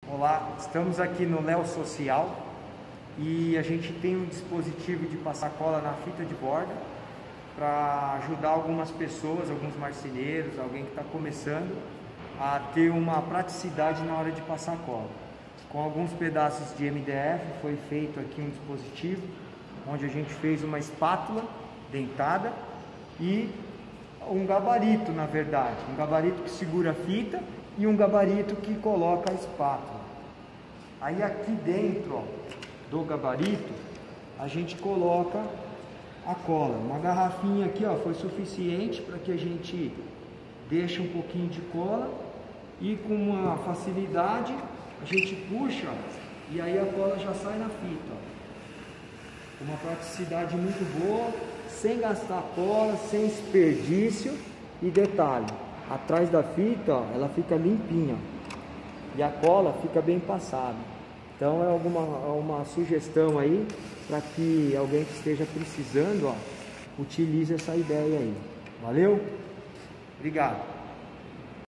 Olá, estamos aqui no Léo Social e a gente tem um dispositivo de passar cola na fita de borda para ajudar algumas pessoas, alguns marceneiros, alguém que está começando a ter uma praticidade na hora de passar cola. Com alguns pedaços de MDF foi feito aqui um dispositivo onde a gente fez uma espátula dentada e um gabarito, na verdade, um gabarito que segura a fita e um gabarito que coloca a espátula. Aí aqui dentro, ó, do gabarito a gente coloca a cola. Uma garrafinha aqui, ó, foi suficiente para que a gente deixe um pouquinho de cola e com uma facilidade a gente puxa e aí a cola já sai na fita, ó. Uma praticidade muito boa, sem gastar cola, sem desperdício. E detalhe, atrás da fita, ó, ela fica limpinha e a cola fica bem passada. Então é uma sugestão aí para que alguém que esteja precisando, ó, utilize essa ideia aí. Valeu? Obrigado.